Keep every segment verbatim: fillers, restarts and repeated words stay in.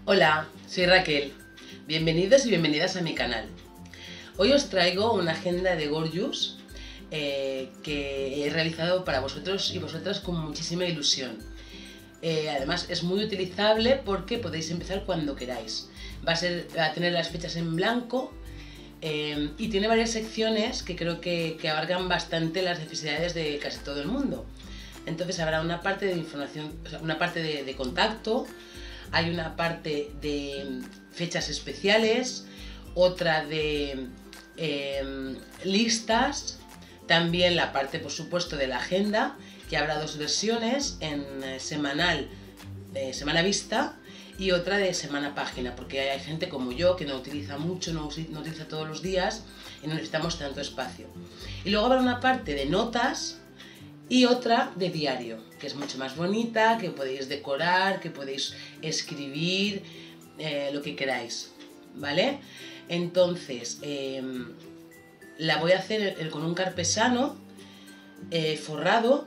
Hola, soy Raquel. Bienvenidos y bienvenidas a mi canal. Hoy os traigo una agenda de Gorgeous eh, que he realizado para vosotros y vosotras con muchísima ilusión. Eh, además es muy utilizable porque podéis empezar cuando queráis. Va a, ser, va a tener las fechas en blanco eh, y tiene varias secciones que creo que, que abarcan bastante las necesidades de casi todo el mundo. Entonces habrá una parte de información, o sea, una parte de, de contacto. Hay una parte de fechas especiales, otra de eh, listas, también la parte, por supuesto, de la agenda, que habrá dos versiones, en semanal, de semana vista, y otra de semana página, porque hay gente como yo que no utiliza mucho, no, no utiliza todos los días y no necesitamos tanto espacio. Y luego habrá una parte de notas y otra de diario, que es mucho más bonita, que podéis decorar, que podéis escribir, eh, lo que queráis, ¿vale? Entonces, eh, la voy a hacer con un carpesano eh, forrado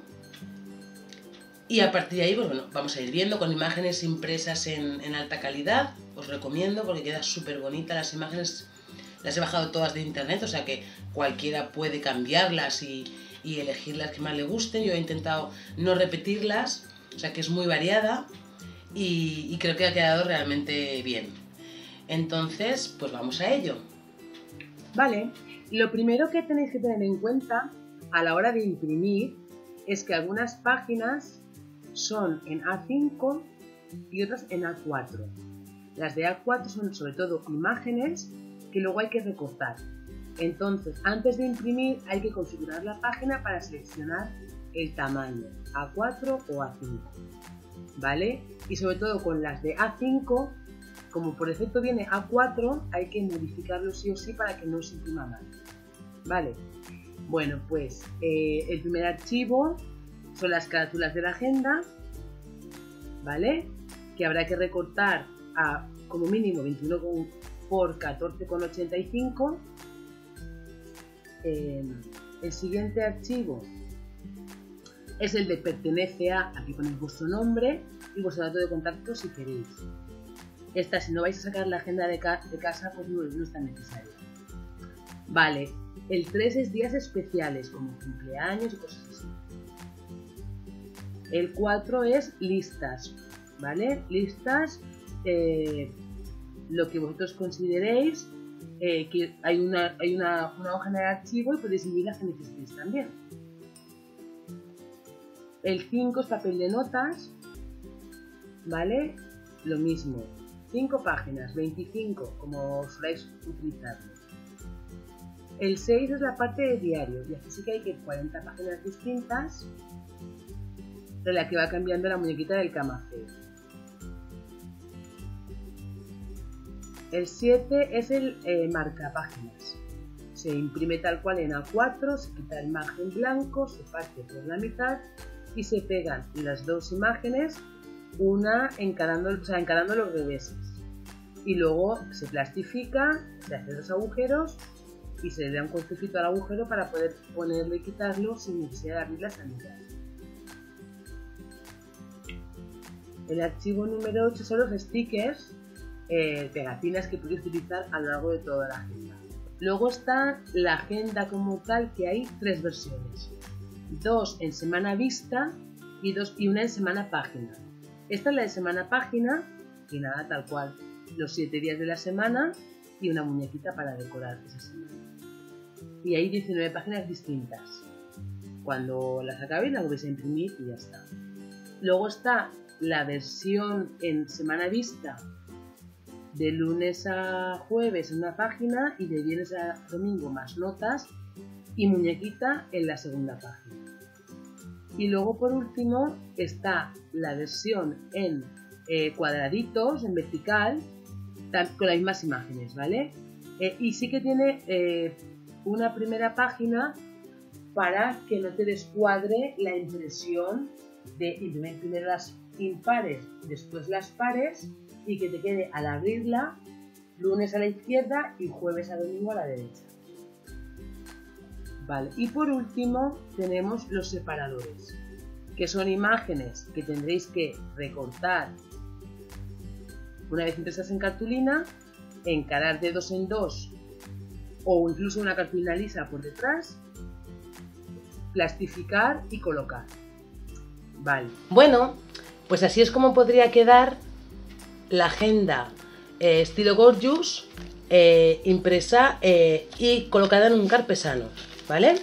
y a partir de ahí, pues, bueno, vamos a ir viendo con imágenes impresas en, en alta calidad. Os recomiendo porque queda súper bonita. Las imágenes las he bajado todas de internet, o sea que cualquiera puede cambiarlas y y elegir las que más le gusten. Yo he intentado no repetirlas, o sea que es muy variada y, y creo que ha quedado realmente bien. Entonces, pues vamos a ello. Vale, lo primero que tenéis que tener en cuenta a la hora de imprimir es que algunas páginas son en A cinco y otras en A cuatro. Las de A cuatro son sobre todo imágenes que luego hay que recortar. Entonces, antes de imprimir hay que configurar la página para seleccionar el tamaño, A cuatro o A cinco, ¿vale? Y sobre todo con las de A cinco, como por defecto viene A cuatro, hay que modificarlo sí o sí para que no se imprima mal, ¿vale? Bueno, pues eh, el primer archivo son las carátulas de la agenda, ¿vale? Que habrá que recortar a como mínimo veintiuno por catorce con ochenta y cinco. Eh, el siguiente archivo es el de pertenece a, aquí ponéis vuestro nombre y vuestro dato de contacto si queréis. Esta, si no vais a sacar la agenda de, ca de casa, pues no, no es tan necesario. Vale, el tres es días especiales como cumpleaños y cosas así. El cuatro es listas, ¿vale? Listas, eh, lo que vosotros consideréis. Eh, que hay, una, hay una, una hoja en el archivo y podéis incluir las que necesitéis también. El cinco es papel de notas, ¿vale? Lo mismo, cinco páginas, veinticinco, como soléis utilizarlo. El seis es la parte de diarios, y aquí sí que hay que cuarenta páginas distintas, de la que va cambiando la muñequita del camafeo. El siete es el eh, marcapáginas. Se imprime tal cual en A cuatro, se quita el margen blanco, se parte por la mitad y se pegan las dos imágenes, una encarando, o sea, encarando los reveses. Y luego se plastifica, se hacen los agujeros y se le da un cortecito al agujero para poder ponerlo y quitarlo sin necesidad de abrir las anitas. El archivo número ocho son los stickers. Eh, pegatinas que podéis utilizar a lo largo de toda la agenda. Luego está la agenda como tal, que hay tres versiones, dos en semana vista y, dos, y una en semana página. Esta es la de semana página y nada, tal cual, los siete días de la semana y una muñequita para decorar esa semana. Y hay diecinueve páginas distintas. Cuando las acabéis las vais a imprimir y ya está. Luego está la versión en semana vista, de lunes a jueves en una página y de viernes a domingo más notas y muñequita en la segunda página. Y luego por último está la versión en eh, cuadraditos, en vertical, con las mismas imágenes, ¿vale? Eh, y sí que tiene eh, una primera página para que no te descuadre la impresión de imprimir primero las impares, después las pares, y que te quede al abrirla lunes a la izquierda y jueves a domingo a la derecha. Vale, y por último tenemos los separadores, que son imágenes que tendréis que recortar Una vez impresas en cartulina, encarar de dos en dos o incluso una cartulina lisa por detrás, plastificar y colocar. Vale. Bueno, pues así es como podría quedar la agenda eh, estilo Gorgeous, eh, impresa eh, y colocada en un carpesano, ¿vale?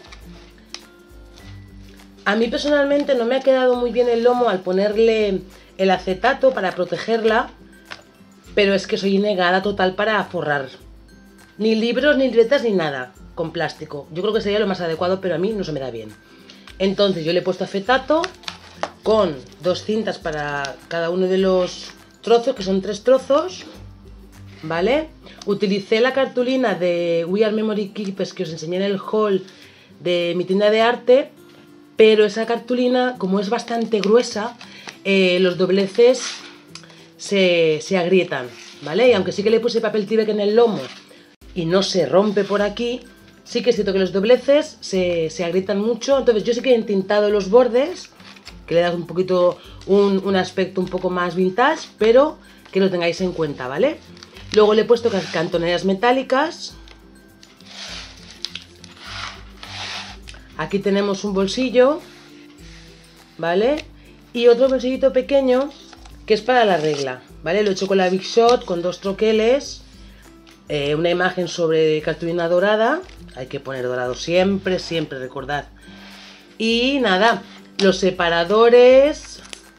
A mí personalmente no me ha quedado muy bien el lomo al ponerle el acetato para protegerla, pero es que soy negada total para forrar. Ni libros, ni libretas, ni nada con plástico. Yo creo que sería lo más adecuado, pero a mí no se me da bien. Entonces yo le he puesto acetato con dos cintas para cada uno de los trozos, que son tres trozos, ¿vale? Utilicé la cartulina de We Are Memory Keepers que os enseñé en el haul de mi tienda de arte, pero esa cartulina, como es bastante gruesa, eh, los dobleces se, se agrietan, ¿vale? Y aunque sí que le puse papel Tyvek en el lomo y no se rompe por aquí, sí que es cierto que los dobleces se, se agrietan mucho. Entonces yo sí que he entintado los bordes, que le da un poquito un, un aspecto un poco más vintage, pero que lo tengáis en cuenta, ¿vale? Luego le he puesto cantoneras metálicas. Aquí tenemos un bolsillo, ¿vale? Y otro bolsillito pequeño que es para la regla, ¿vale? Lo he hecho con la Big Shot, con dos troqueles, eh, una imagen sobre cartulina dorada. Hay que poner dorado siempre, siempre, recordad. Y nada, los separadores.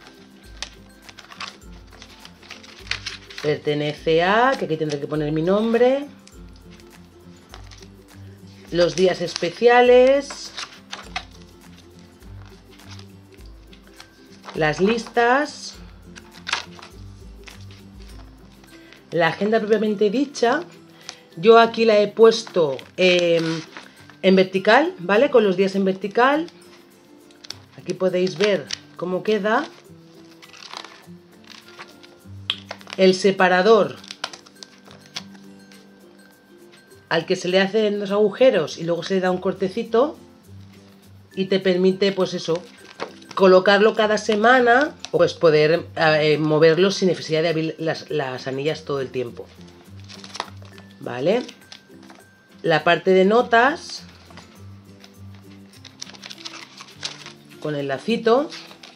Pertenece a, que aquí tendré que poner mi nombre. Los días especiales. Las listas. La agenda propiamente dicha. Yo aquí la he puesto eh, en vertical, ¿vale? Con los días en vertical. Aquí podéis ver cómo queda. El separador al que se le hacen los agujeros y luego se le da un cortecito y te permite, pues eso, colocarlo cada semana o pues poder eh, moverlo sin necesidad de abrir las, las anillas todo el tiempo, ¿vale? La parte de notas con el lacito.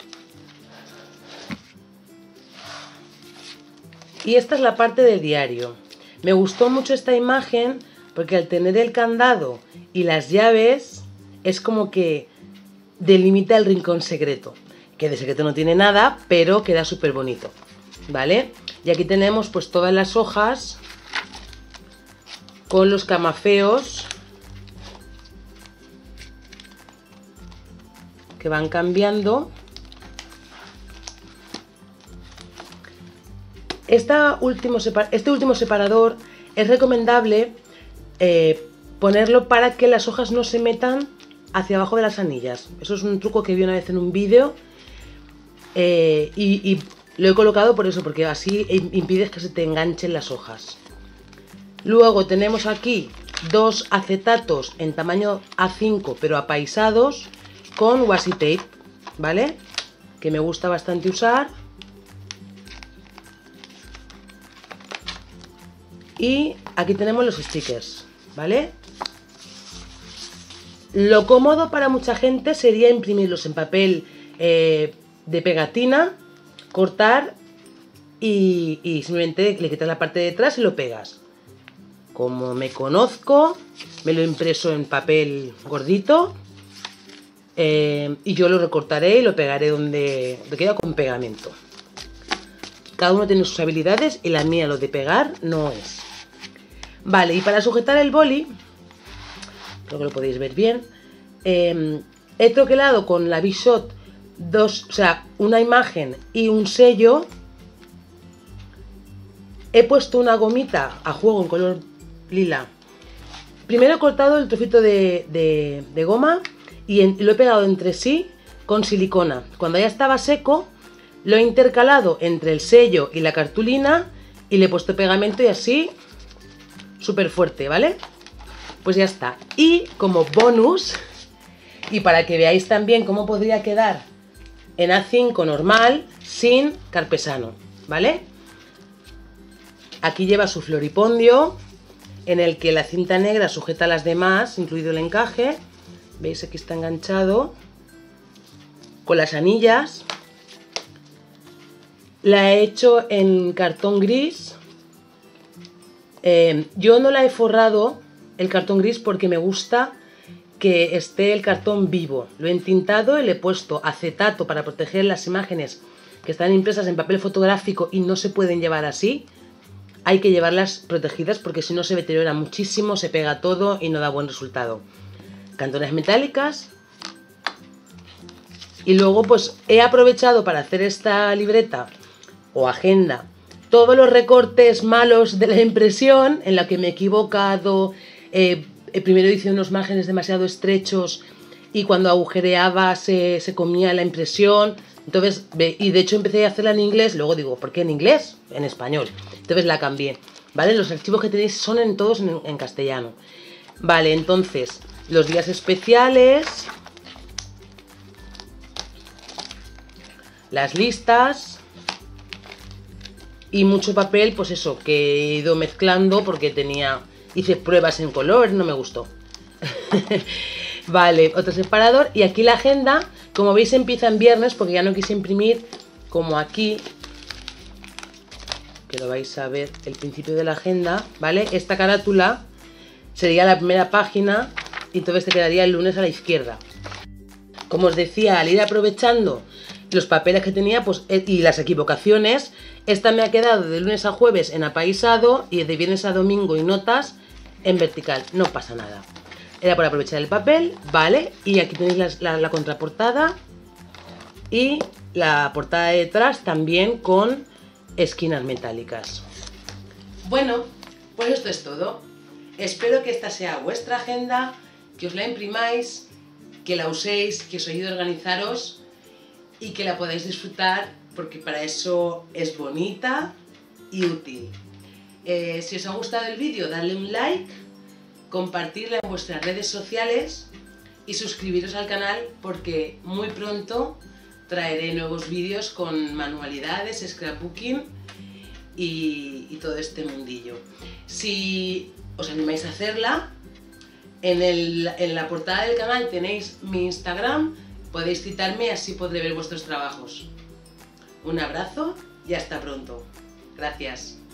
Y esta es la parte del diario. Me gustó mucho esta imagen porque al tener el candado y las llaves es como que delimita el rincón secreto, que de secreto no tiene nada, pero queda súper bonito, ¿vale? Y aquí tenemos pues todas las hojas con los camafeos que van cambiando. Esta último este último separador es recomendable eh, ponerlo para que las hojas no se metan hacia abajo de las anillas. Eso es un truco que vi una vez en un vídeo eh, y, y lo he colocado por eso, porque así impides que se te enganchen las hojas. Luego tenemos aquí dos acetatos en tamaño A cinco pero apaisados con washi tape, ¿vale? Que me gusta bastante usar. Y aquí tenemos los stickers, ¿vale? Lo cómodo para mucha gente sería imprimirlos en papel eh, de pegatina, cortar y, y simplemente le quitas la parte de atrás y lo pegas. Como me conozco, me lo he impreso en papel gordito eh, y yo lo recortaré y lo pegaré donde, donde queda con pegamento. Cada uno tiene sus habilidades y la mía, lo de pegar, no es. Vale, y para sujetar el boli, creo que lo podéis ver bien, eh, he troquelado con la Big Shot dos, o sea, una imagen y un sello. He puesto una gomita a juego en color lila. Primero he cortado el trocito de, de, de goma y en, lo he pegado entre sí con silicona. Cuando ya estaba seco, lo he intercalado entre el sello y la cartulina y le he puesto pegamento y así súper fuerte, ¿vale? Pues ya está. Y como bonus, y para que veáis también cómo podría quedar en A cinco normal sin carpesano, ¿vale? Aquí lleva su floripondio, en el que la cinta negra sujeta a las demás, incluido el encaje. ¿Veis? Aquí está enganchado. Con las anillas. La he hecho en cartón gris. Eh, yo no la he forrado el cartón gris porque me gusta que esté el cartón vivo. Lo he entintado y le he puesto acetato para proteger las imágenes que están impresas en papel fotográfico y no se pueden llevar así. Hay que llevarlas protegidas porque si no se deteriora muchísimo, se pega todo y no da buen resultado. Cantones metálicas. Y luego pues he aprovechado para hacer esta libreta o agenda todos los recortes malos de la impresión en la que me he equivocado. Eh, primero hice unos márgenes demasiado estrechos y cuando agujereaba se, se comía la impresión. Entonces, y de hecho empecé a hacerla en inglés, luego digo, ¿por qué en inglés? En español. Entonces la cambié. ¿Vale? Los archivos que tenéis son en todos en, en castellano. Vale, entonces, los días especiales, las listas y mucho papel, pues eso, que he ido mezclando porque tenía, hice pruebas en color, no me gustó. Vale, otro separador y aquí la agenda, como veis empieza en viernes porque ya no quise imprimir como aquí, que lo vais a ver, el principio de la agenda, ¿vale? Esta carátula sería la primera página y entonces te quedaría el lunes a la izquierda. Como os decía, al ir aprovechando los papeles que tenía pues, y las equivocaciones, esta me ha quedado de lunes a jueves en apaisado y de viernes a domingo y notas en vertical, no pasa nada. Era por aprovechar el papel, ¿vale? Y aquí tenéis la, la, la contraportada y la portada de detrás también con esquinas metálicas. Bueno, pues esto es todo. Espero que esta sea vuestra agenda, que os la imprimáis, que la uséis, que os ayude a organizaros y que la podáis disfrutar porque para eso es bonita y útil. Eh, si os ha gustado el vídeo, dadle un like, compartirla en vuestras redes sociales y suscribiros al canal porque muy pronto traeré nuevos vídeos con manualidades, scrapbooking y, y todo este mundillo. Si os animáis a hacerla, en, el, en la portada del canal tenéis mi Instagram, podéis citarme, así podré ver vuestros trabajos. Un abrazo y hasta pronto. Gracias.